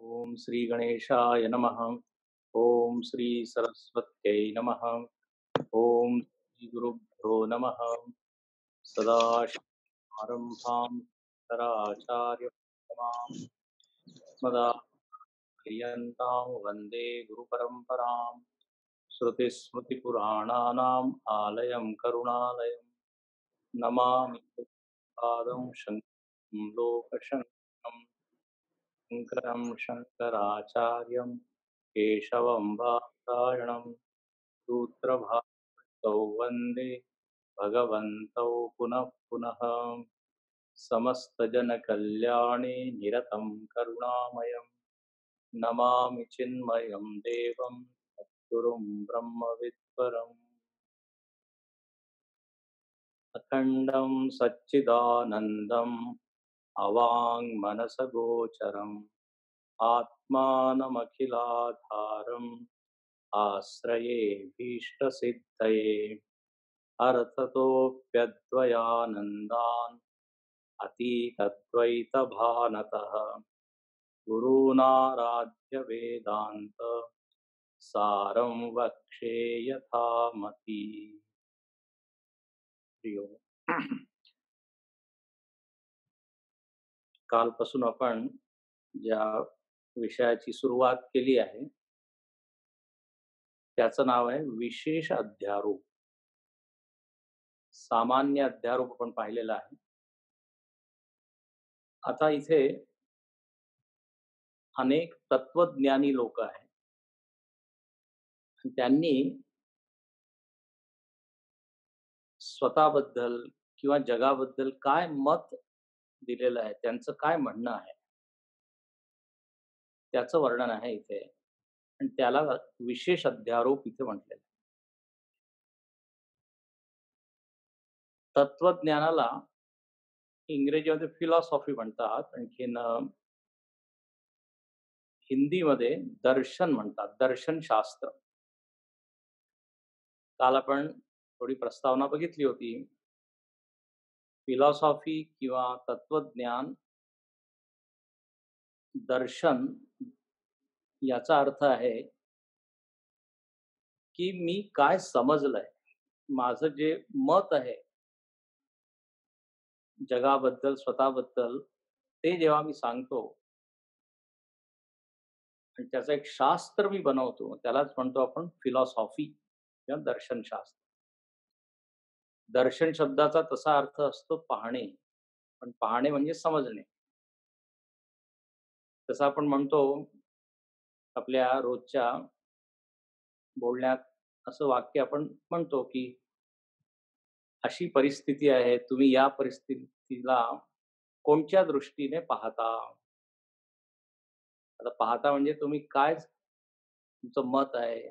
ओम श्री गणेशाय नमः। ओम श्री सरस्वत्यै नमः। ओम श्री गुरुभ्यो नमः। सदाशिवसमारम्भां शङ्कराचार्यमध्यमाम् अस्मदाचार्यपर्यन्तां वन्दे गुरुपरम्पराम्। श्रुतिस्मृतिपुराणानाम् आलयं करुणालयं नमामि पादं शङ्करं लोकशङ्करम्। शङ्करं शङ्कराचार्यं केशवं वादरायणं सूत्रभाष्यौ वन्दे भगवन्तौ पुनः पुनः। समस्तजनकल्याणे निरतं करुणामयं नमामि चिन्मयं देवं सद्गुरुं ब्रह्मविद्वरम्। अखण्डं सच्चिदानन्दम् अवाङ्मनसगोचरम् आत्मानमखिलाधारम् आश्रये भीष्टसिद्धये अर्थतोऽप्यद्वयानन्दान् अतीतद्वैतभानतः गुरूणाराध्य वेदान्त सारं वक्षे यथामति। प्रियो, कालपासून आपण ज्या विषयाची सुरुवात केली आहे त्याचं नाव आहे विशेष अध्यारोप. सामान्य अध्यारोप आपण पाहिलेला आहे. आता इथे अनेक तत्वज्ञानी लोक आहेत. त्यांनी स्वतःबद्दल किंवा जगाबद्दल काय मत दिलेलं आहे, त्यांचं काय म्हणणं आहे, त्याचं वर्णन आहे इथे. आणि त्याला विशेष अध्यारोप इथे म्हटलेलं आहे. तत्वज्ञानाला इंग्रजीमध्ये फिलॉसॉफी म्हणतात, आणखीन हिंदीमध्ये दर्शन म्हणतात, दर्शनशास्त्र. काल आपण थोडी प्रस्तावना बघितली होती. फिलॉसॉफी किंवा तत्वज्ञान, दर्शन याचा अर्थ आहे की मी काय समजलंय, माझं जे मत आहे जगाबद्दल, स्वतःबद्दल, ते जेव्हा मी सांगतो आणि त्याचं एक शास्त्र मी बनवतो, त्यालाच म्हणतो आपण फिलॉसॉफी किंवा दर्शनशास्त्र. दर्शन शब्दाचा तसा अर्थ असतो पाहणे, पण पाहणे म्हणजे समजणे. तसं आपण म्हणतो आपल्या रोजच्या बोलण्यात, असं वाक्य आपण म्हणतो की अशी परिस्थिती आहे, तुम्ही या परिस्थितीला कोणत्या दृष्टीने पाहता. आता पाहता म्हणजे तुम्ही काय, तुमचं मत आहे.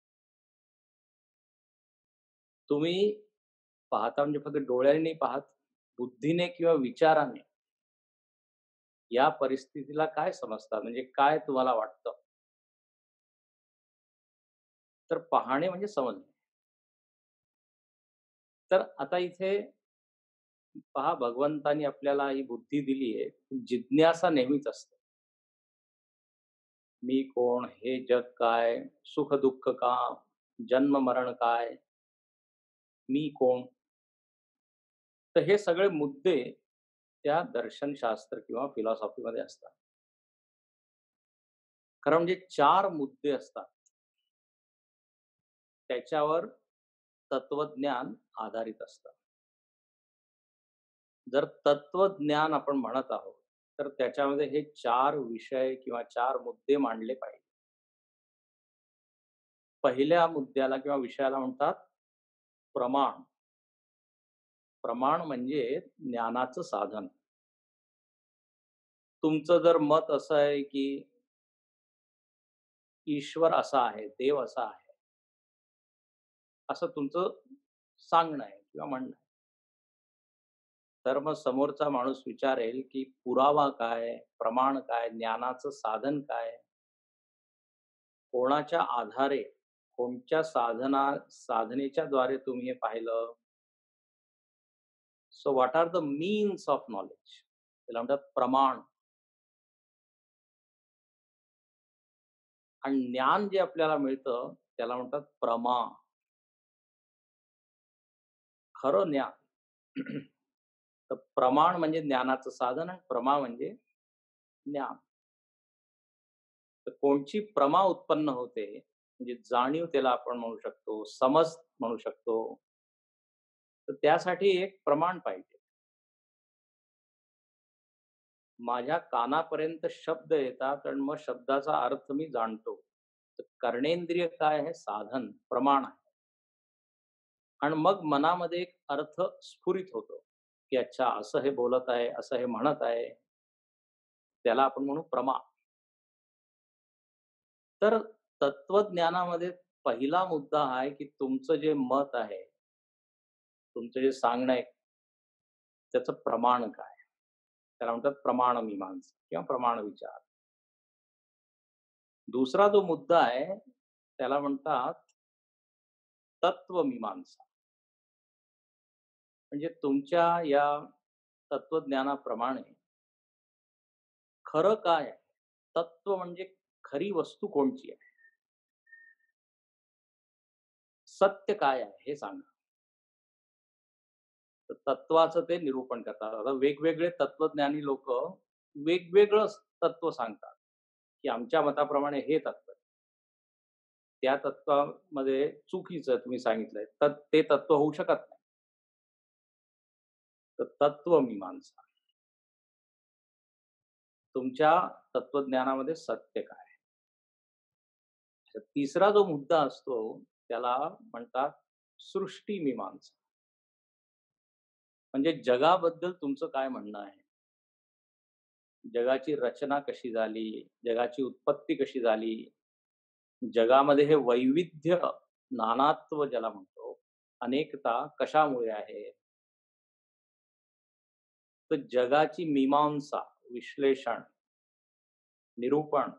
तुम्ही पाहता म्हणजे फक्त डोळ्याने नाही पाहत, बुद्धीने किंवा विचाराने या परिस्थितीला काय समजता, म्हणजे काय तुम्हाला वाटतं. तर पाहणे म्हणजे समजणे. तर आता इथे पहा, भगवंतानी आपल्याला ही बुद्धी दिली आहे. जिज्ञासा नेहमीच असते. मी कोण, हे जग काय, सुख दुःख का, जन्म मरण काय, मी कोण. तर हे सगळे मुद्दे त्या दर्शनशास्त्र किंवा फिलॉसॉफीमध्ये असतात. खरं म्हणजे 4 मुद्दे असतात. त्याच्यावर तत्वज्ञान आधारित असतं. जर तत्वज्ञान आपण म्हणत आहोत, तर त्याच्यामध्ये हे 4 विषय किंवा 4 मुद्दे मांडले पाहिजे. पहिल्या मुद्द्याला किंवा विषयाला म्हणतात प्रमाण. प्रमाण म्हणजे ज्ञानाचं साधन. तुमचं जर मत असं आहे की ईश्वर असा आहे, देव असा आहे, असं तुमचं सांगणं आहे किंवा म्हणणं आहे, तर मग समोरचा माणूस विचारेल की पुरावा काय, प्रमाण काय, ज्ञानाचं साधन काय, कोणाच्या आधारे, कोणत्या साधनेच्या द्वारे तुम्ही हे पाहिलं. So what are the means of knowledge, त्याला म्हणतात प्रमाण. आणि ज्ञान जे आपल्याला मिळतं त्याला म्हणतात प्रमा. खरं ज्ञान. तर प्रमाण म्हणजे ज्ञानाचं साधन आणि प्रमा म्हणजे ज्ञान. तर कोणची प्रमा उत्पन्न होते, म्हणजे जाणीव त्याला आपण म्हणू शकतो, समज म्हणू शकतो. तर त्यासाठी एक प्रमाण पाहिजे. माझ्या कानापर्यंत शब्द येतात आणि मग शब्दाचा अर्थ मी जाणतो. तर कर्णेंद्रिय काय आहे? साधन, प्रमाण आहे. आणि मग मनामध्ये एक अर्थ स्फुरित होतो, की अच्छा असं हे बोलत आहे, असं हे म्हणत आहे. त्याला आपण म्हणू प्रमा. तर तत्वज्ञानामध्ये पहिला मुद्दा हा आहे, की तुमचं जे मत आहे, तुमचं जे सांगणं आहे, त्याचं प्रमाण काय? त्याला म्हणतात प्रमाण मीमांसा किंवा प्रमाण विचार. दुसरा जो मुद्दा आहे, त्याला म्हणतात तत्वमीमांसा. म्हणजे तुमच्या या तत्वज्ञानाप्रमाणे खरं काय आहे? तत्व म्हणजे खरी वस्तू कोणची आहे? सत्य काय आहे हे सांगा. तर तत्वाचं ते निरूपण करतात. आता वेगवेगळे तत्वज्ञानी लोकं वेगवेगळं तत्व सांगतात, की आमच्या मताप्रमाणे हे तत्व आहे. त्या तत्वामध्ये चुकीचं तुम्ही सांगितलंय, तर ते तत्व होऊ शकत नाही. तर तत्वमीमांसा. तुमच्या तत्वज्ञानामध्ये सत्य काय? तर तिसरा जो मुद्दा असतो त्याला म्हणतात सृष्टीमीमांसा. म्हणजे जगाबद्दल तुमचं काय म्हणणं आहे? जगाची रचना कशी झाली? जगाची उत्पत्ती कशी झाली? जगामध्ये हे वैविध्य, नानात्व ज्याला म्हणतो, अनेकता कशामुळे आहे? तर जगाची मीमांसा, विश्लेषण, निरूपण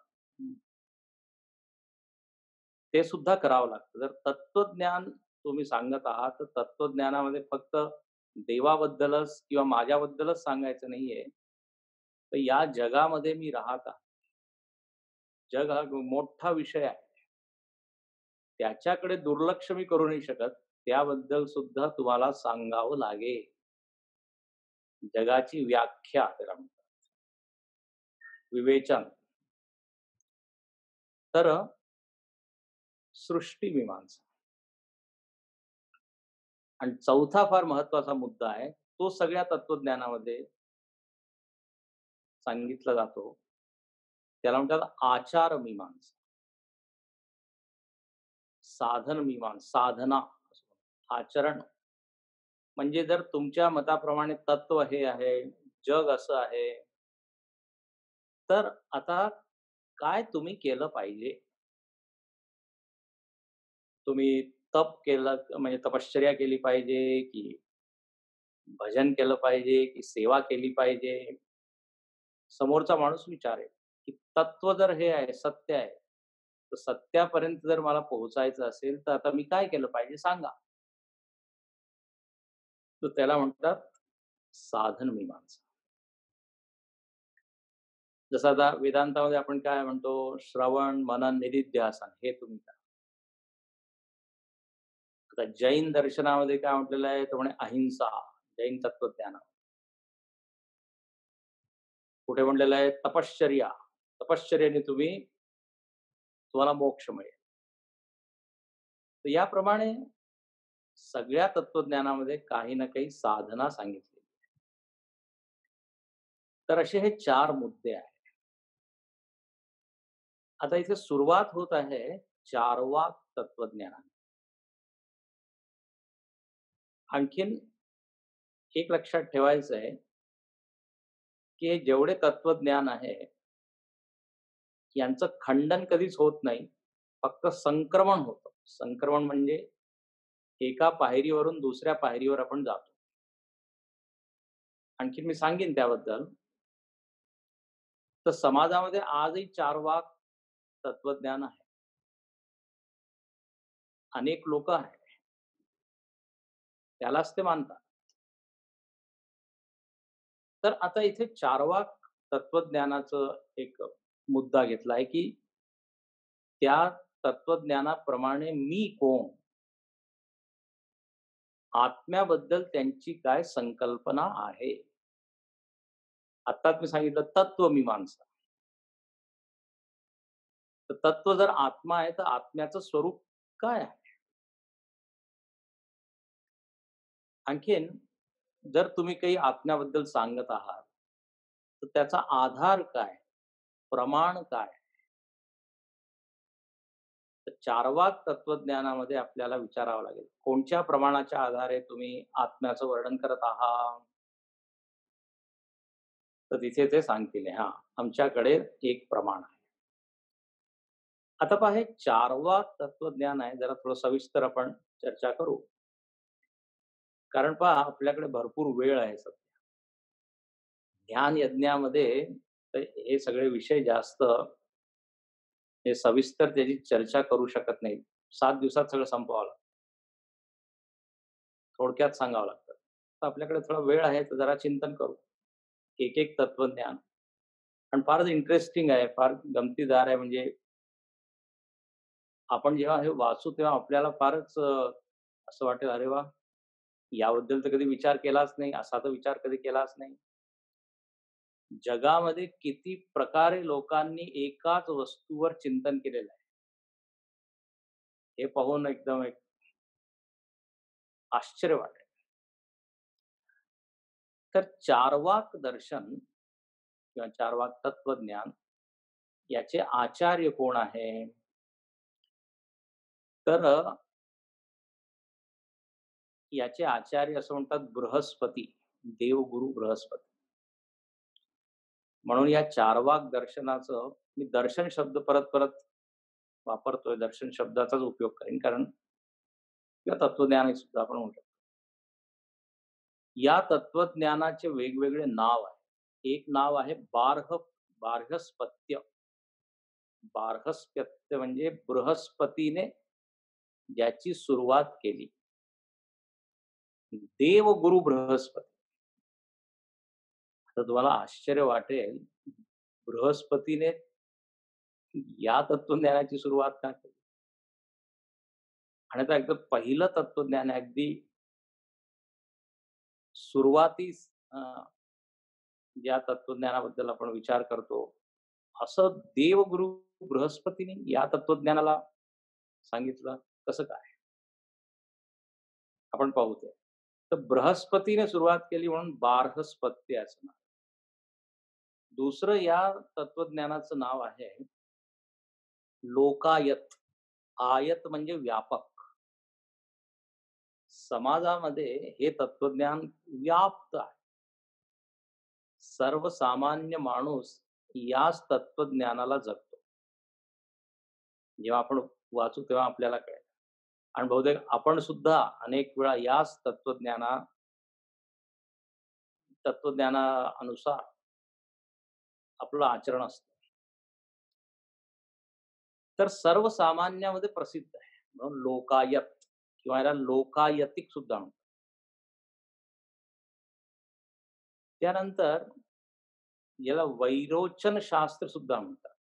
ते सुद्धा करावं लागतं. जर तत्वज्ञान तुम्ही सांगत आहात, तर तत्वज्ञानामध्ये फक्त देवाबद्दलच किंवा माझ्याबद्दलच सांगायचं नाहीये. तर या जगामध्ये मी राहत आहे. जग हा मोठा विषय आहे. त्याच्याकडे दुर्लक्ष मी करू नाही शकत. त्याबद्दल सुद्धा तुम्हाला सांगावं लागेल. जगाची व्याख्या त्याला म्हणतात. विवेचन. तर सृष्टीमीमांसा. आणि चौथा फार महत्वाचा मुद्दा आहे. तो सगळ्या तत्वज्ञानामध्ये सांगितला जातो. त्याला म्हणतात आचारमीमांसा. साधना, आचरण. म्हणजे जर तुमच्या मताप्रमाणे तत्व हे आहे, जग असं आहे, तर आता काय तुम्ही केलं पाहिजे? तुम्ही तप केलं म्हणजे तपश्चर्या केली पाहिजे, की भजन केलं पाहिजे, की सेवा केली पाहिजे? समोरचा माणूस विचारेल, की तत्व जर हे आहे, सत्य आहे, तर सत्यापर्यंत जर मला पोहोचायचं असेल, तर आता मी काय केलं पाहिजे सांगा. तर त्याला म्हणतात साधन मीमांसा. जसं आता वेदांतामध्ये आपण काय म्हणतो, श्रवण, मनन, निधिध्यासन हे तुम्ही करा. आता जैन दर्शनामध्ये काय म्हटलेलं आहे, तर म्हणे अहिंसा, जैन तत्वज्ञान. कुठे म्हटलेलं आहे तपश्चर्या. तपश्चर्येने तुम्हाला मोक्ष मिळेल. तर याप्रमाणे सगळ्या तत्वज्ञानामध्ये काही ना काही साधना सांगितली. तर असे हे 4 मुद्दे आहेत. आता इथे सुरुवात होत आहे चार्वाक तत्वज्ञानाने. आणखीन एक लक्षात ठेवायचं आहे, की हे जेवढे तत्वज्ञान आहे, यांचं खंडन कधीच होत नाही. फक्त संक्रमण होतं. संक्रमण म्हणजे एका पायरीवरून दुसऱ्या पायरीवर आपण जातो. आणखीन मी सांगेन त्याबद्दल. तर समाजामध्ये आजही चार्वाक तत्वज्ञान आहे. अनेक लोकं आहेत. त्यालाच ते मानतात. तर आता इथे चार्वाक तत्वज्ञानाचं एक मुद्दा घेतला आहे, की त्या तत्वज्ञानाप्रमाणे मी कोण? आत्म्याबद्दल त्यांची काय संकल्पना आहे? आत्ताच मी सांगितलं तत्वमीमांसा. तर तत्व जर आत्मा आहे, तर आत्म्याचं स्वरूप काय आहे? आणखीन जर तुम्ही काही आत्म्याबद्दल सांगत आहात, तर त्याचा आधार काय? प्रमाण काय? तर चार्वाक तत्वज्ञानामध्ये आपल्याला विचारावं लागेल. कोणत्या प्रमाणाच्या आधारे तुम्ही आत्म्याचं वर्णन करत आहात? तर तिथे ते सांगतील, हां, आमच्याकडे एक प्रमाण आहे. आता पहा हे चार्वाक तत्वज्ञान आहे, जरा थोडं सविस्तर आपण चर्चा करू. कारण पहा आपल्याकडे भरपूर वेळ आहे सध्या. ध्यान यज्ञामध्ये तर हे सगळे विषय जास्त हे सविस्तर त्याची चर्चा करू शकत नाही. 7 दिवसात सगळं संपवावं लागतं. थोडक्यात सांगावं लागतं. तर आपल्याकडे थोडा वेळ आहे, तर जरा चिंतन करू. एक-एक तत्वज्ञान आणि फारच इंटरेस्टिंग आहे, फार गमतीदार आहे. म्हणजे आपण जेव्हा हे वाचू तेव्हा आपल्याला फारच असं वाटेल, "अरे वाह! याबद्दल तर कधी विचार केलाच नाही, असा तर विचार कधी केलाच नाही." जगामध्ये किती प्रकारे लोकांनी एकाच वस्तूवर चिंतन केलेलं आहे. हे पाहून एकदम एक आश्चर्य वाटेल. तर चार्वाक दर्शन किंवा चार्वाक तत्वज्ञान याचे आचार्य कोण आहे? तर याचे आचार्य असं म्हणतात बृहस्पती, देवगुरु बृहस्पती. म्हणून या चार्वाक दर्शनाचं मी दर्शन शब्द परत-परत वापरतोय. दर्शन शब्दाचाच उपयोग करेन कारण किंवा तत्वज्ञान सुद्धा आपण म्हणू शकतो. या तत्वज्ञानाचे वेगवेगळे नाव आहे. एक नाव आहे बार्हस्पत्य. बार्हस्पत्य म्हणजे बृहस्पतीने ज्याची सुरुवात केली. देवगुरु बृहस्पती. आता तुम्हाला आश्चर्य वाटेल, बृहस्पतीने या तत्वज्ञानाची सुरुवात का केली? आणि आता एकदम पहिलं तत्वज्ञान आहे, अगदी सुरुवातीस ज्या तत्वज्ञानाबद्दल आपण विचार करतो, असं देवगुरु बृहस्पतीने या तत्वज्ञानाला सांगितलं, कसं काय? आपण पाहू ते. तर बृहस्पतीने सुरुवात केली म्हणून बार्हस्पत्य असं नाव. दुसरं या तत्वज्ञानाचं नाव आहे लोकायत. आयत म्हणजे व्यापक. समाजामध्ये हे तत्वज्ञान व्याप्त आहे. सर्वसामान्य माणूस याच तत्वज्ञानाला जगतो. जेव्हा आपण वाचू तेव्हा आपल्याला कळेल. आणि बहुतेक आपण सुद्धा अनेक वेळा याच तत्वज्ञानानुसार आपलं आचरण असतं. तर सर्वसामान्यामध्ये प्रसिद्ध आहे. म्हणून लोकायत किंवा याला लोकायतिक सुद्धा म्हणतात. त्यानंतर याला वैरोचन शास्त्र सुद्धा म्हणतात.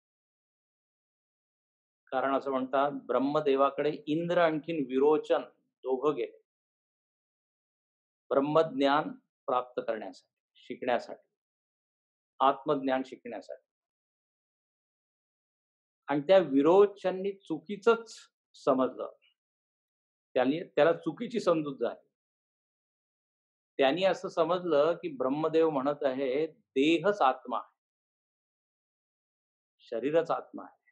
कारण असं म्हणतात ब्रह्मदेवाकडे इंद्र आणखीन विरोचन दोघं गेले. ब्रह्मज्ञान प्राप्त करण्यासाठी, शिकण्यासाठी, आत्मज्ञान शिकण्यासाठी. आणि त्या विरोचननी चुकीचंच समजलं. त्याला चुकीची समजूत झाली. त्यांनी असं समजलं, की ब्रह्मदेव म्हणत आहे, देहच आत्मा आहे. शरीरच आत्मा आहे.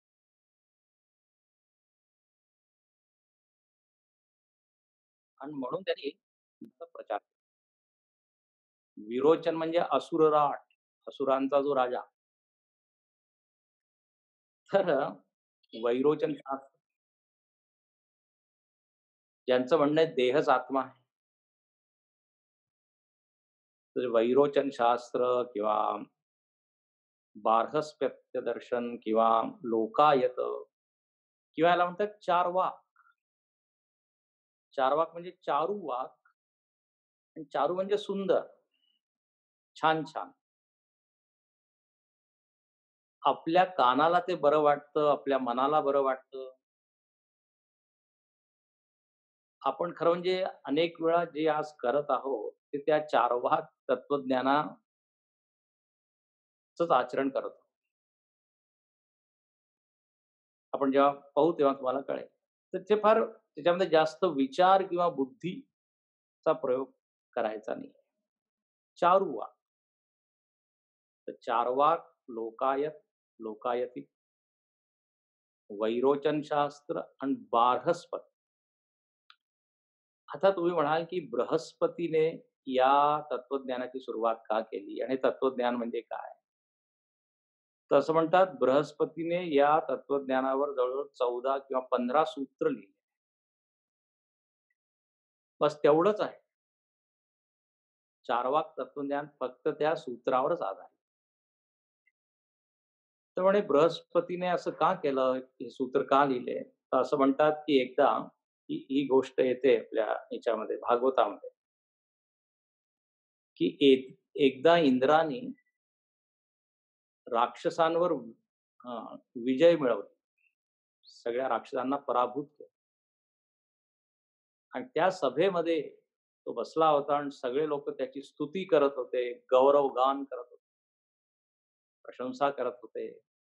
आणि म्हणून त्यांनी त्याचा प्रचार केला. विरोचन म्हणजे असुरराट, असुरांचा जो राजा. तर वैरोचन शास्त्र ज्यांचं म्हणणं आहे देहच आत्मा आहे. तर वैरोचन शास्त्र किंवा बार्हस्पत्य दर्शन किंवा लोकायत किंवा याला म्हणतात चार्वाक. चार्वाक म्हणजे चारू वाक आणि चारू म्हणजे सुंदर, छान-छान. आपल्या कानाला ते बरं वाटतं, आपल्या मनाला बरं वाटतं. आपण खरं म्हणजे अनेक वेळा जे आज करत आहोत, ते त्या चार्वाक तत्वज्ञानाचंच आचरण करत आहोत. आपण जेव्हा पाहू तेव्हा तुम्हाला कळेल. तर ते फार त्याच्यामध्ये जास्त विचार किंवा बुद्धीचा प्रयोग करायचा नाही. चारुवाक. तर चार्वाक, लोकायत, लोकायती, वैरोचन शास्त्र आणि बार्हस्पत. आता तुम्ही म्हणाल, की बृहस्पतीने या तत्वज्ञानाची सुरुवात का केली आणि तत्वज्ञान म्हणजे काय? तर असं म्हणतात बृहस्पतीने या तत्वज्ञानावर जवळ-जवळ 14 किंवा 15 सूत्र लिहिली. बस तेवढंच आहे. चार्वाक तत्वज्ञान फक्त त्या सूत्रावरच आधारित. तर म्हणे बृहस्पतीने असं का केलं? हे सूत्र का लिहिले? तर असं म्हणतात, की एकदा ही गोष्ट येते आपल्या ह्याच्यामध्ये भागवतामध्ये, की एकदा इंद्रानी राक्षसांवर विजय मिळवला. सगळ्या राक्षसांना पराभूत केलं आणि त्या सभेमध्ये तो बसला होता आणि सगळे लोक त्याची स्तुती करत होते, गौरवगान करत होते, प्रशंसा करत होते.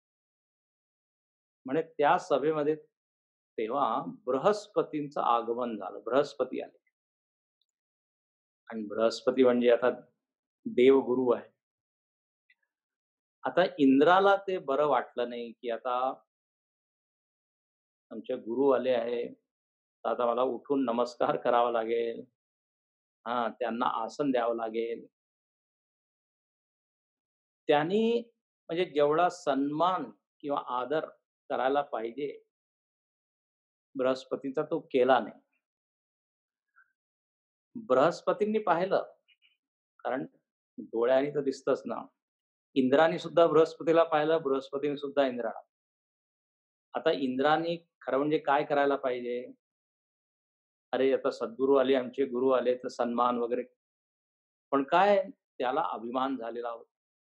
म्हणे त्या सभेमध्ये तेव्हा बृहस्पतींचं आगमन झालं. बृहस्पती आले आणि बृहस्पती म्हणजे आता देवगुरु आहे. आता इंद्राला ते बरं वाटलं नाही, की आता आमचे गुरु आले आहे. तर आता मला उठून नमस्कार करावा लागेल. हां, त्यांना आसन द्यावं लागेल. त्यांनी म्हणजे जेवढा सन्मान किंवा आदर करायला पाहिजे बृहस्पतीचा तो केला नाही. बृहस्पतींनी पाहिलं, कारण डोळ्यांनी तर दिसतंच ना. इंद्रानी सुद्धा बृहस्पतीला पाहिलं, बृहस्पतीने सुद्धा इंद्राला. आता इंद्रानी खरं म्हणजे काय करायला पाहिजे? अरे, आता सद्गुरू आले, आमचे गुरु आले, तर सन्मान वगैरे. पण काय त्याला अभिमान झालेला होता.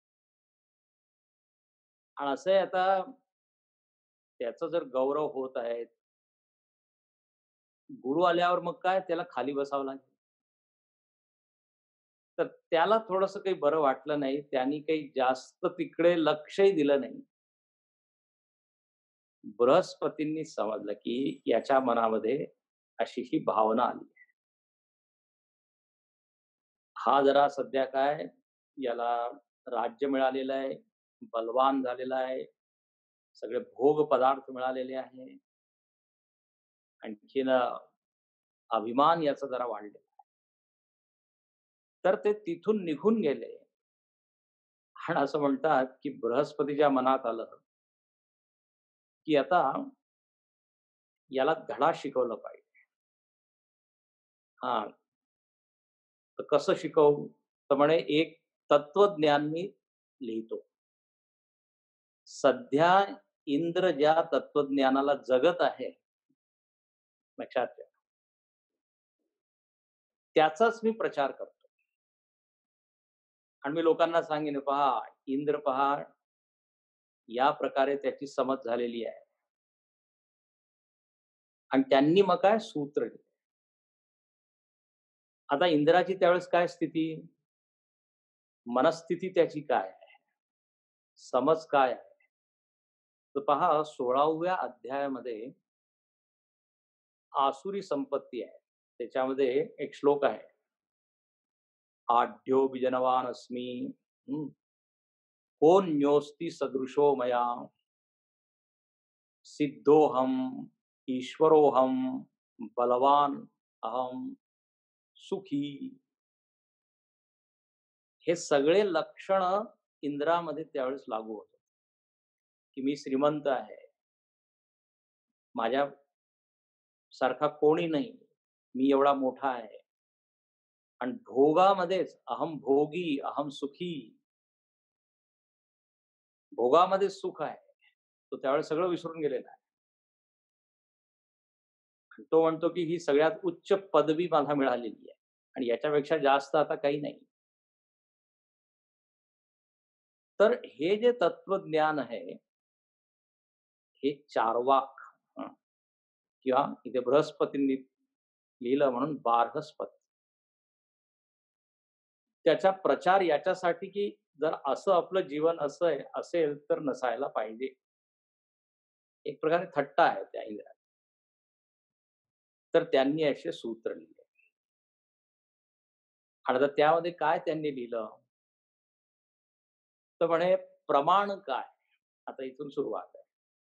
आणि असं आहे आता त्याचा जर गौरव होत आहे, गुरु आल्यावर मग काय त्याला खाली बसावं लागेल. तर त्याला थोडंसं काही बरं वाटलं नाही. त्यांनी काही जास्त तिकडे लक्षही दिलं नाही. बृहस्पतींनी समजलं, की याच्या मनामध्ये अशी ही भावना आली. हा जरा सध्या काय याला राज्य मिळालेलं आहे, बलवान झालेला आहे, सगळे भोग पदार्थ मिळालेले आहे. आणखीन अभिमान याचा जरा वाढलेला. तर ते तिथून निघून गेले आणि असं म्हणतात, की बृहस्पतीच्या मनात आलं, की आता याला धडा शिकवला पाहिजे. हां, तर कसं शिकवू? तर म्हणे एक तत्वज्ञान मी लिहितो. सध्या इंद्र ज्या तत्वज्ञानाला जगत आहे, लक्षात ठेवा, त्याचाच मी प्रचार करतो. आणि मी लोकांना सांगेन, पहा इंद्र पहा, या प्रकारे त्याची समज झालेली आहे. आणि त्यांनी मग काय सूत्र लिहिलं. आता इंद्राची त्यावेळेस काय स्थिती, मनस्थिती त्याची काय आहे, समज काय आहे? तर पहा 16व्या अध्यायामध्ये आसुरी संपत्ती आहे. त्याच्यामध्ये एक श्लोक आहे. आढ्यो विजनवान अस्मि, हं, कोऽन्योऽस्ति सदृशो मया, सिद्धोऽहम्, ईश्वरोऽहम्, बलवान अहम, सुखी. हे सगळे लक्षण इंद्रामध्ये त्यावेळेस लागू होतात, की मी श्रीमंत आहे. माझ्या सारखा कोणी नाही. मी एवढा मोठा आहे. आणि भोगामध्येच अहम भोगी, अहम सुखी. भोगामध्येच सुख आहे. तो त्यावेळेस सगळं विसरून गेलेला आहे. आणि तो म्हणतो, की ही सगळ्यात उच्च पदवी मला मिळालेली आहे आणि याच्यापेक्षा जास्त आता काही नाही. तर हे जे तत्वज्ञान आहे, हे चार्वाक हं, किंवा इथे बृहस्पतींनी लिहिलं म्हणून बार्हस्पती. त्याचा प्रचार याच्यासाठी, की जर असं आपलं जीवन असं आहे असेल तर नसायला पाहिजे. एक प्रकारे थट्टा आहे त्या इंग्रजांचा. तर त्यांनी असे सूत्र लिहिले. आणि आता त्यामध्ये काय त्यांनी लिहिलं? तर म्हणे प्रमाण काय? आता इथून सुरुवात आहे.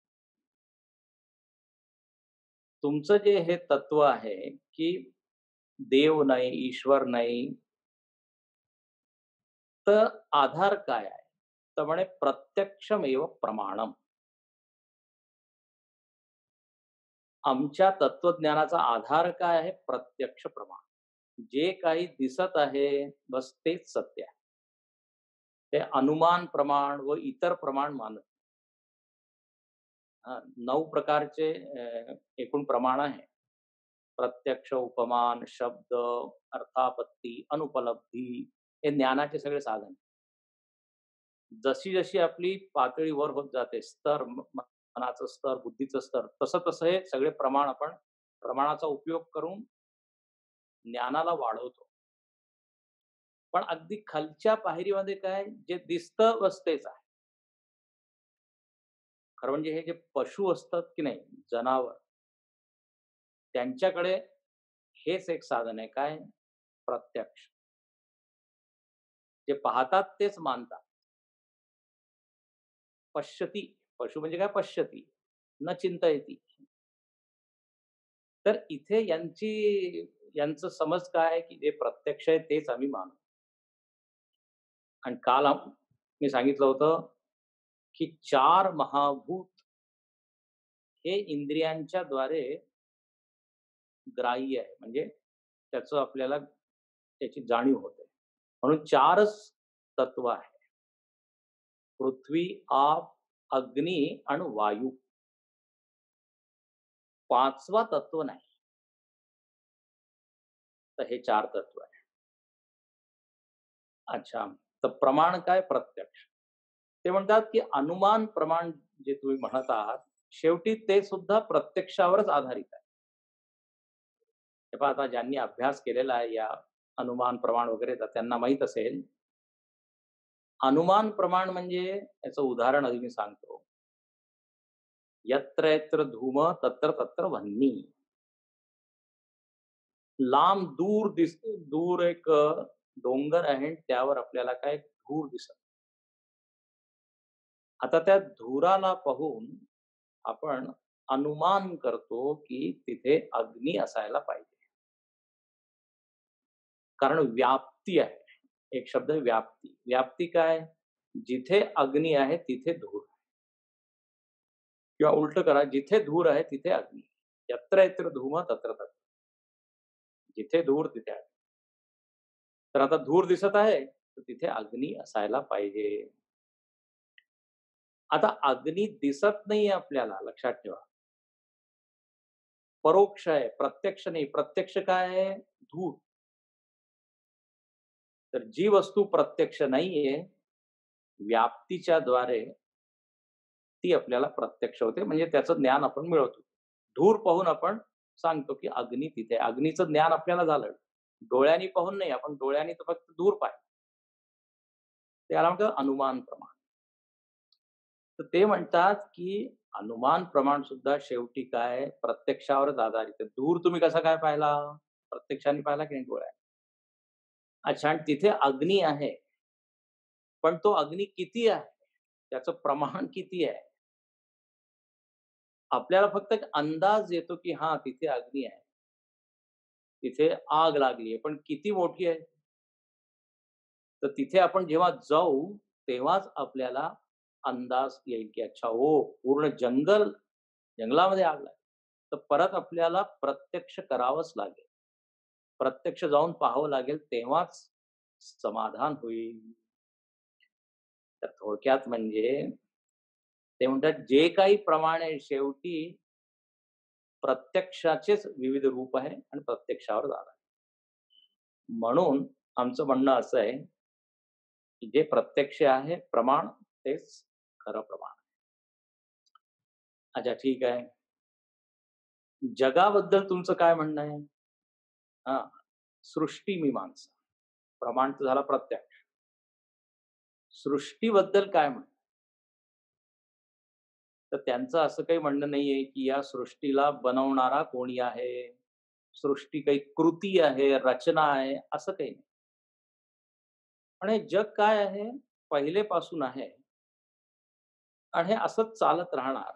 तुमचं जे हे तत्व आहे, की देव नाही, ईश्वर नाही, तर आधार काय आहे? तर म्हणे प्रत्यक्षमेव प्रमाणम. आमच्या तत्वज्ञानाचा आधार काय आहे? प्रत्यक्ष प्रमाण. जे काही दिसत आहे, बस तेच सत्य आहे. ते अनुमान प्रमाण व इतर प्रमाण मानत. हां, 9 प्रकारचे एकूण प्रमाण आहे. प्रत्यक्ष, उपमान, शब्द, अर्थापत्ती, अनुपलब्धी हे ज्ञानाचे सगळे साधन. जशी-जशी आपली पातळी वर होत जाते, स्तर मनाचं स्तर, बुद्धीचं स्तर, तसं-तसं हे सगळे प्रमाण आपण प्रमाणाचा उपयोग करून ज्ञानाला वाढवतो. पण अगदी खालच्या पायरीमध्ये काय, जे दिसतं बस तेच आहे. खरं म्हणजे हे जे पशु असतात की नाही, जनावर, त्यांच्याकडे हेच एक साधन आहे. काय? प्रत्यक्ष. जे पाहतात तेच मानतात. पश्यती. पशु म्हणजे काय? पश्यती. न चिंतयती. तर इथे यांचं समज काय आहे, की जे प्रत्यक्ष आहे तेच आम्ही मानू. आणि काल मी सांगितलं होतं, की 4 महाभूत हे इंद्रियांच्या द्वारे ग्राह्य आहे. म्हणजे त्याचं आपल्याला त्याची जाणीव होते. म्हणून 4च तत्व आहे. पृथ्वी, आप, अग्नी आणि वायू. 5वा तत्व नाही. तर हे 4 तत्व आहे. अच्छा. तर प्रमाण काय? प्रत्यक्ष. ते म्हणतात, की अनुमान प्रमाण जे तुम्ही म्हणत आहात, शेवटी ते सुद्धा प्रत्यक्षावरच आधारित आहे. हे पहा आता ज्यांनी अभ्यास केलेला आहे या अनुमान प्रमाण वगैरेचा त्यांना माहीत असेल. अनुमान प्रमाण म्हणजे याचं उदाहरण आधी मी सांगतो. यत्र यत्र धूम तत्र तत्र वह्नी. लांब दूर एक डोंगर आहे आणि त्यावर आपल्याला काय धूर दिसत. आता त्या धुराला पाहून आपण अनुमान करतो, की तिथे अग्नी असायला पाहिजे. कारण व्याप्ती आहे. एक शब्द आहे व्याप्ती. व्याप्ती काय? जिथे अग्नी आहे तिथे धूर आहे. किंवा उलटं करा, जिथे धूर आहे तिथे अग्नी. यत्र यत्र धूम तत्र तत्र. जिथे धूर तिथे अग्नी. तर आता धूर दिसत आहे, तर तिथे अग्नी असायला पाहिजे. आता अग्नी दिसत नाहीये आपल्याला, लक्षात ठेवा. परोक्ष आहे, प्रत्यक्ष नाही. प्रत्यक्ष काय आहे? धूर. तर जी वस्तू प्रत्यक्ष नाहीये, व्याप्तीच्या द्वारे ती आपल्याला प्रत्यक्ष होते. म्हणजे त्याचं ज्ञान आपण मिळवतो. धूर पाहून आपण सांगतो, की अग्नी तिथे आहे. अग्नीचं ज्ञान आपल्याला झालं. डोळ्यांनी पाहून नाही, आपण डोळ्यांनी तर फक्त धूर पाहिलं. त्याला म्हणतात अनुमान प्रमाण. तर ते म्हणतात, की अनुमान प्रमाण सुद्धा शेवटी काय प्रत्यक्षावरच आधारित आहे. धूर तुम्ही कसा काय पाहिला? प्रत्यक्षाने पाहिला की नाही डोळ्याने? अच्छा आणि तिथे अग्नी आहे. पण तो अग्नी किती आहे? त्याचं प्रमाण किती आहे? आपल्याला फक्त एक अंदाज येतो, की हां, तिथे अग्नी आहे. तिथे आग लागली आहे. पण किती मोठी आहे? तर तिथे आपण जेव्हा जाऊ, तेव्हाच आपल्याला अंदाज येईल, की अच्छा हो, पूर्ण जंगलामध्ये आग लागली. तर परत आपल्याला प्रत्यक्ष करावंच लागेल. प्रत्यक्ष जाऊन पाहावं लागेल, तेव्हाच समाधान होईल. तर थोडक्यात म्हणजे ते म्हणतात, जे काही प्रमाण आहे शेवटी प्रत्यक्षाचेच विविध रूप आहे आणि प्रत्यक्षावर जाणार. म्हणून आमचं म्हणणं असं आहे, की जे प्रत्यक्ष आहे प्रमाण तेच खरं प्रमाण. अच्छा ठीक आहे. जगाबद्दल तुमचं काय म्हणणं आहे? हां, सृष्टीमीमांसा. प्रमाण तर झाला प्रत्यक्ष. सृष्टीबद्दल काय म्हणणं? तर त्यांचं असं काही म्हणणं नाहीये, की या सृष्टीला बनवणारा कोणी आहे? सृष्टी काही कृती आहे, रचना आहे, असं काही नाही. पण हे जग काय आहे? पहिलेपासून आहे आणि हे असंच चालत राहणार.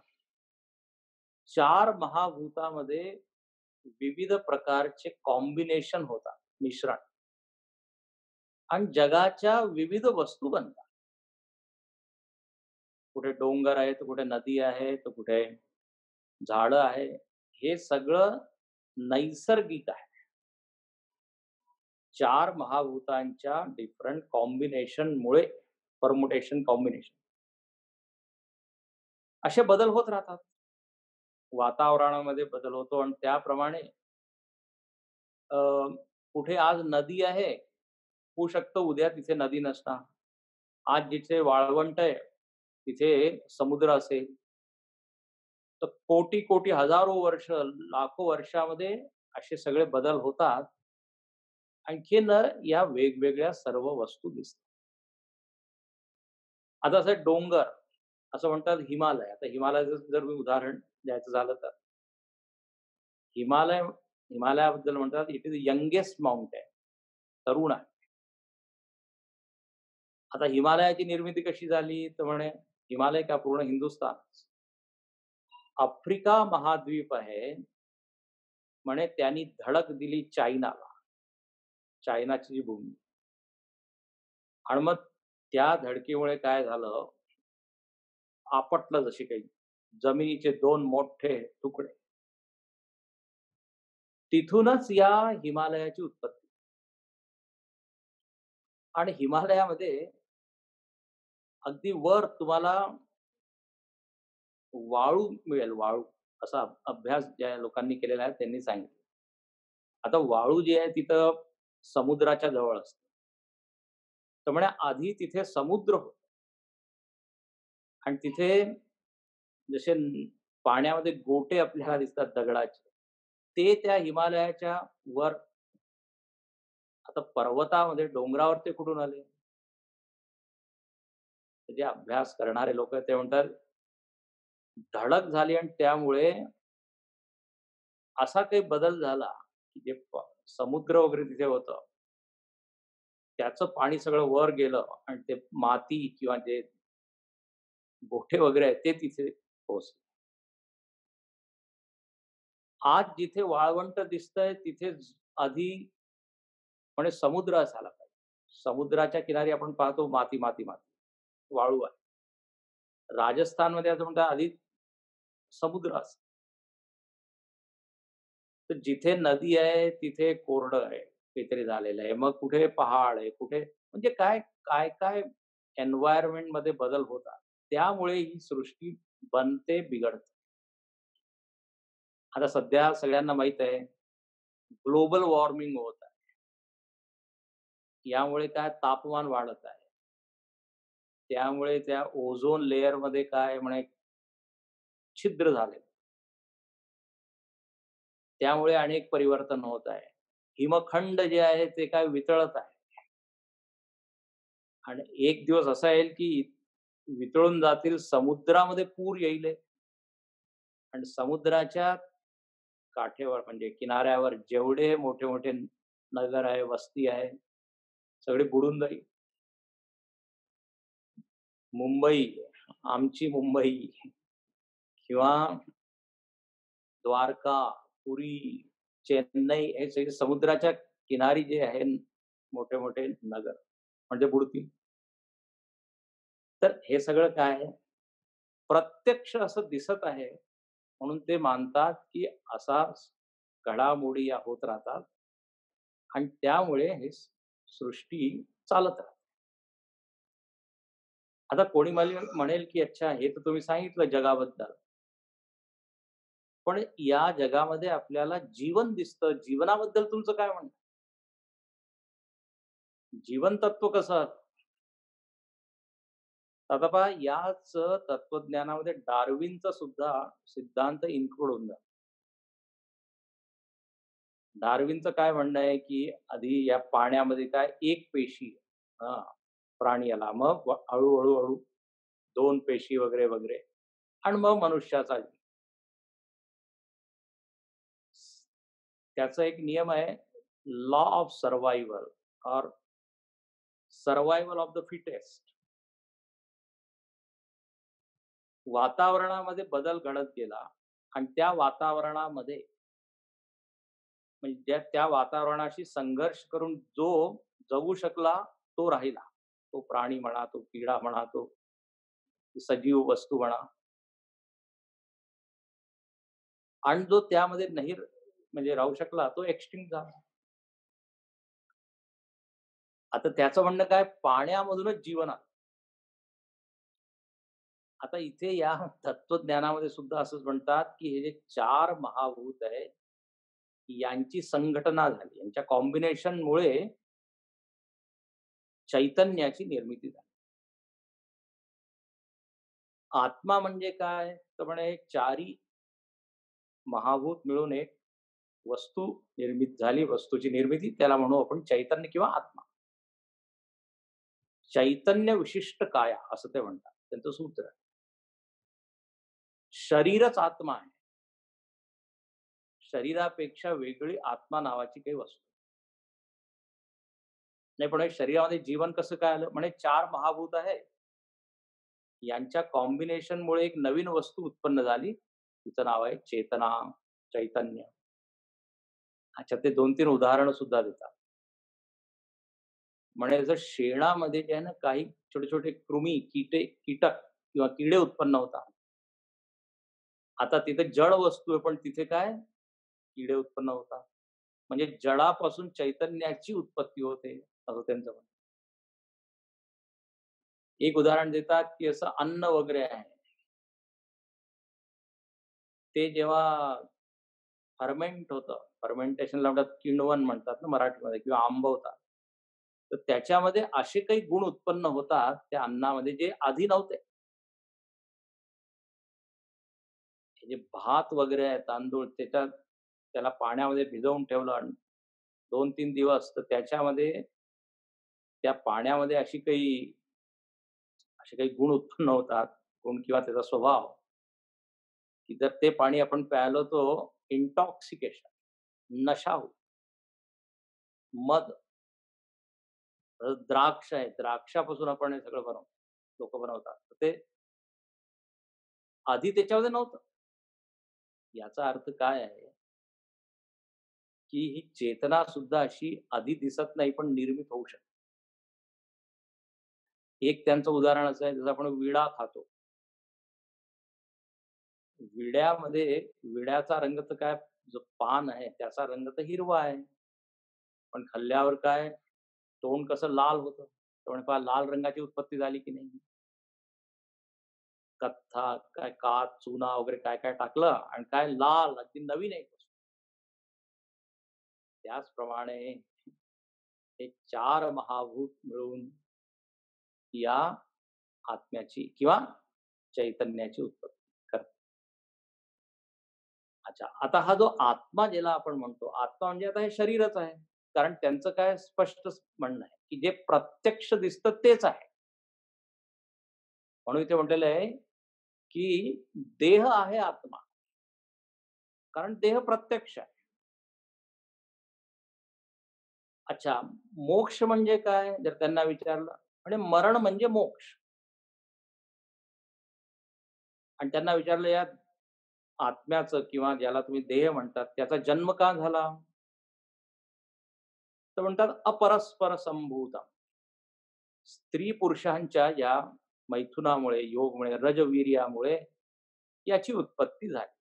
4 महाभूतामध्ये विविध प्रकारचे कॉम्बिनेशन होतात, मिश्रण आणि जगाच्या विविध वस्तू बनतात. कुठे डोंगर आहे, तर कुठे नदी आहे, तर कुठे झाडं आहे. हे सगळं नैसर्गिक आहे. 4 महाभूतांच्या डिफरंट कॉम्बिनेशनमुळे परमुटेशन कॉम्बिनेशन असे बदल होत राहतात. वातावरणामध्ये बदल होतो आणि त्याप्रमाणे अ, कुठे आज नदी आहे, होऊ शकतं उद्या तिथे नदी नसणार. आज जिथे वाळवंट आहे, तिथे समुद्र असेल. तर कोटी-कोटी, हजारो वर्ष, लाखो वर्षामध्ये असे सगळे बदल होतात. आणखीन या वेगवेगळ्या सर्व वस्तू दिसतात. आता असं डोंगर, असं म्हणतात हिमालय. आता हिमालयाचं जर मी उदाहरण द्यायचं झालं तर हिमालयाबद्दल म्हणतात इट इज यंगेस्ट माउंटेन, तरुण आहे. आता हिमालयाची निर्मिती कशी झाली? तर म्हणे हिमालय का पूर्ण हिंदुस्थान. आफ्रिका महाद्वीप आहे, म्हणे त्यांनी धडक दिली चायनाला. चायनाची जी भूमी आणि मग त्या धडकेमुळे काय झालं, आपटलं जशी काही जमिनीचे 2 मोठे तुकडे. तिथूनच या हिमालयाची उत्पत्ती. आणि हिमालयामध्ये अगदी वर तुम्हाला वाळू मिळेल, वाळू. असा अभ्यास ज्या लोकांनी केलेला आहे त्यांनी सांगितलं. आता वाळू जी आहे तिथं समुद्राच्या जवळ असते. तर म्हणे आधी तिथे समुद्र होता आणि तिथे जसे पाण्यामध्ये गोटे आपल्याला दिसतात दगडाचे, ते त्या हिमालयाच्या वर. आता पर्वतामध्ये डोंगरावर ते कुठून आले? जे अभ्यास करणारे लोक ते म्हणतात धडक झाली आणि त्यामुळे असा काही बदल झाला, की जे समुद्र वगैरे तिथे होतं, त्याचं पाणी सगळं वर गेलं आणि ते माती किंवा जे गोठे वगैरे आहेत ते तिथे पोहोचले. आज जिथे वाळवंट दिसतंय तिथे आधी म्हणजे समुद्र असायला पाहिजे. समुद्राच्या किनारी आपण पाहतो माती, माती, माती, वाळू आहे. राजस्थानमध्ये असं म्हणतात आधी समुद्र असतो. तर जिथे नदी आहे तिथे कोरडं आहे, काहीतरी झालेलं आहे. मग कुठे पहाड आहे, कुठे म्हणजे काय एन्व्हायर्नमेंटमध्ये बदल होतात. त्यामुळे ही सृष्टी बनते, बिघडते. आता सध्या सगळ्यांना माहीत आहे, ग्लोबल वॉर्मिंग होत आहे. यामुळे काय तापमान वाढत आहे. त्यामुळे त्या ओझोन लेयरमध्ये काय म्हणे छिद्र झाले. त्यामुळे अनेक परिवर्तन होत आहे. हिमखंड जे आहे ते काय वितळत आहे. आणि एक दिवस असा येईल की वितळून जातील, समुद्रामध्ये पूर येईल आहे. आणि समुद्राच्या काठेवर म्हणजे किनाऱ्यावर जेवढे मोठे-मोठे नगर आहे, वस्ती आहे, सगळी बुडून जाईल. मुंबई, आमची मुंबई किंवा द्वारका, पुरी, चेन्नई हे सगळे समुद्राच्या किनारी जे आहे मोठे-मोठे नगर म्हणजे बुडतील. तर हे सगळं काय आहे? प्रत्यक्ष असं दिसत आहे, म्हणून ते मानतात, की असा घडामोडी या होत राहतात आणि त्यामुळे हे सृष्टी चालत राहते. आता कोणी म्हणेल, की अच्छा हे तर तुम्ही सांगितलं जगाबद्दल. पण या जगामध्ये आपल्याला जीवन दिसतं. जीवनाबद्दल तुमचं काय म्हणणं? जीवन तत्व कसं? आता पहा याच तत्वज्ञानामध्ये डार्विनचा सुद्धा सिद्धांत इन्क्लूड होऊन जातो. डार्विनचं काय म्हणणं आहे, की आधी या पाण्यामध्ये काय एक पेशी हां, प्राणी आला. मग हळू-हळू 2 पेशी वगैरे, वगैरे आणि मग मनुष्याचा जन्म. त्याचा एक नियम आहे, law of survival or survival of the fittest. वातावरणामध्ये बदल घडत गेला आणि त्या वातावरणामध्ये म्हणजे त्या वातावरणाशी संघर्ष करून जो जगू शकला, तो राहिला. तो प्राणी म्हणा, तो किडा म्हणा, तो सजीव वस्तू म्हणा आणि जो त्यामध्ये नाही म्हणजे राहू शकला, तो एक्सटिंक्ट झाला. आता त्याचं म्हणणं काय, पाण्यामधूनच जीवन आलं. आता इथे या तत्वज्ञानामध्ये सुद्धा असंच म्हणतात, की हे जे 4 महाभूत आहेत, यांची संघटना झाली. यांच्या कॉम्बिनेशनमुळे चैतन्याची निर्मिती झाली. आत्मा म्हणजे काय? तर म्हणे 4ही महाभूत मिळून एक वस्तू निर्मित झाली. वस्तूची निर्मिती त्याला म्हणू आपण चैतन्य किंवा आत्मा. चैतन्य विशिष्ट काया असं ते म्हणतात. त्यांचं सूत्र आहे. शरीरच आत्मा आहे. शरीरापेक्षा वेगळी आत्मा नावाची काही वस्तू नाही. पण हे शरीरामध्ये जीवन कसं काय आलं? म्हणे 4 महाभूत आहे. यांच्या कॉम्बिनेशनमुळे एक नवीन वस्तू उत्पन्न झाली. तिचं नाव आहे चेतना, चैतन्य. अच्छा, ते 2-3 उदाहरणं सुद्धा देतात. म्हणजे जर शेणामध्ये जे आहे ना काही छोटे-छोटे कृमी, कीटक किंवा किडे उत्पन्न होतात. आता तिथे जड वस्तू आहे, पण तिथे काय किडे उत्पन्न होतात. म्हणजे जडापासून चैतन्याची उत्पत्ती होते, असं त्यांचं म्हणणं. एक उदाहरण देतात, की असं अन्न वगैरे आहे. ते जेव्हा फर्मेंट होतं, फर्मेंटेशनला म्हणतात किण्वन म्हणतात ना मराठीमध्ये किंवा आंबवतात. तर त्याच्यामध्ये असे काही गुण उत्पन्न होतात त्या अन्नामध्ये जे आधी नव्हते. म्हणजे भात वगैरे आहे, तांदूळ त्याला पाण्यामध्ये भिजवून ठेवलं आणि 2-3 दिवस तर त्याच्यामध्ये त्या पाण्यामध्ये असे काही गुण उत्पन्न होतात, गुण किंवा त्याचा स्वभाव, की जर ते पाणी आपण प्यायलं तो इंटॉक्सिकेशन, नशा होतो. मध, द्राक्ष आहे, द्राक्षापासून आपण हे सगळं बनवतो. लोकं बनवतात. तर ते आधी त्याच्यामध्ये नव्हतं. याचा अर्थ काय आहे, की ही चेतना सुद्धा अशी आधी दिसत नाही, पण निर्मित होऊ शकते. एक त्यांचं उदाहरण असं आहे, जसं आपण विडा खातो. विड्यामध्ये विड्याचा रंग तर काय, जो पान आहे त्याचा रंग तर हिरवा आहे. पण खाल्ल्यावर काय, तोंड कसं लाल होतं. तर म्हणे पहा लाल रंगाची उत्पत्ती झाली की नाही. कथ्था, काय काच, चुना वगैरे काय-काय टाकलं आणि काय लाल अगदी नवीन आहे. त्याचप्रमाणे हे 4 महाभूत मिळून या आत्म्याची किंवा चैतन्याची उत्पत्ती करतात. अच्छा, आता हा जो आत्मा ज्याला आपण म्हणतो, आत्मा म्हणजे आता हे शरीरच आहे. कारण त्यांचं काय स्पष्ट म्हणणं आहे, की जे प्रत्यक्ष दिसतं तेच आहे. म्हणून इथे म्हटलेलं आहे, की देह आहे आत्मा. कारण देह प्रत्यक्ष आहे. अच्छा, मोक्ष म्हणजे काय? जर त्यांना विचारलं, म्हणजे मरण म्हणजे मोक्ष. आणि त्यांना विचारलं या आत्म्याचं किंवा ज्याला तुम्ही देह म्हणतात, त्याचा जन्म का झाला? तर म्हणतात अपरस्पर संभूता. स्त्री पुरुषांच्या या मैथुनामुळे, योगमुळे, रजवीर्यामुळे याची उत्पत्ती झाली.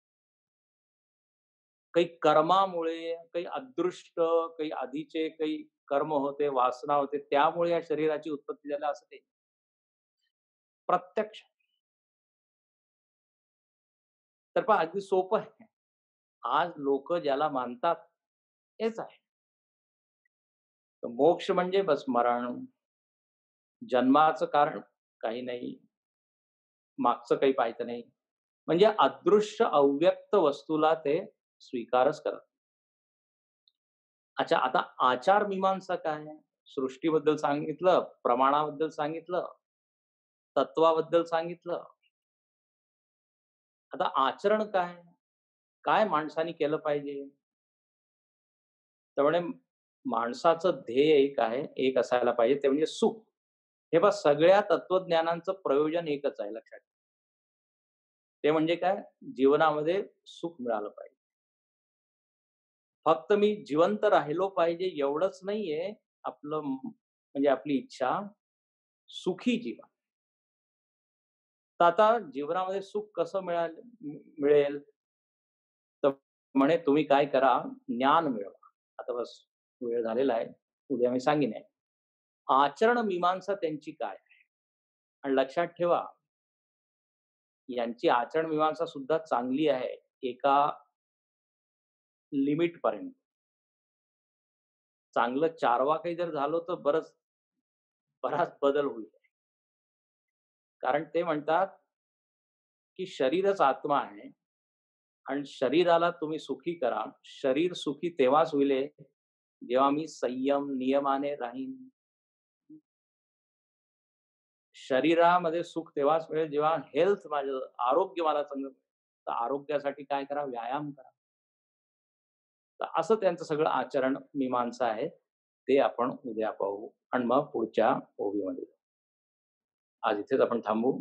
काही कर्मामुळे, काही अदृष्ट, काही आधीचे काही कर्म होते, वासना होते, त्यामुळे या शरीराची उत्पत्ती झाली असं ते प्रत्यक्ष. तर पहा अगदी सोपं आहे. आज लोकं ज्याला मानतात हेच आहे. तर मोक्ष म्हणजे बस मरण. जन्माचं कारण काही नाही, मागचं काही पाहायचं नाही. म्हणजे अदृश्य अव्यक्त वस्तूला ते स्वीकारच करत. अच्छा, आता आचार मीमांसा काय आहे? सृष्टीबद्दल सांगितलं, प्रमाणाबद्दल सांगितलं, तत्वाबद्दल सांगितलं. आता आचरण काय? काय माणसाने केलं पाहिजे? त्यामुळे माणसाचं ध्येय एक आहे, एक असायला पाहिजे ते म्हणजे सुख. हे पहा सगळ्या तत्वज्ञानांचं प्रयोजन एकच आहे लक्षात ठेवा. ते म्हणजे काय? जीवनामध्ये सुख मिळालं पाहिजे. फक्त मी जिवंत राहिलो पाहिजे एवढंच नाहीये आपलं म्हणजे आपली इच्छा, सुखी जीवन. तर आता जीवनामध्ये सुख कसं मिळेल? तर म्हणे तुम्ही काय करा, ज्ञान मिळवा. आता बस वेळ झालेला आहे. उद्या मी सांगीन आहे. आचरण मीमांसा त्यांची काय आहे? आणि लक्षात ठेवा, यांची आचरण मीमांसा सुद्धा चांगली आहे एका लिमिटपर्यंत. चांगलं चारवाकही जर झालो तर बराच बदल होईल. कारण ते म्हणतात, की शरीरच आत्मा आहे आणि शरीराला तुम्ही सुखी करा. शरीर सुखी तेव्हाच होईल जेव्हा मी संयम, नियमाने राहीन. शरीरामध्ये सुख तेव्हाच मिळेल जेव्हा हेल्थ माझं आरोग्य मला चांगलं मिळेल. तर आरोग्यासाठी काय करा? व्यायाम करा. तर असं त्यांचं सगळं आचरण मीमांसा आहे. ते आपण उद्या पाहू आणि मग पुढच्या ओवीमध्ये जाऊ. आज इथेच आपण थांबू.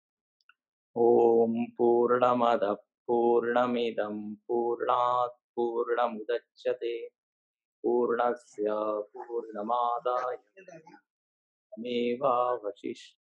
ओम पूर्णमदः पूर्णमिदं पूर्णात् पूर्णमुदच्यते पूर्णस्य पूर्णमादाय मेवावशिष्यते.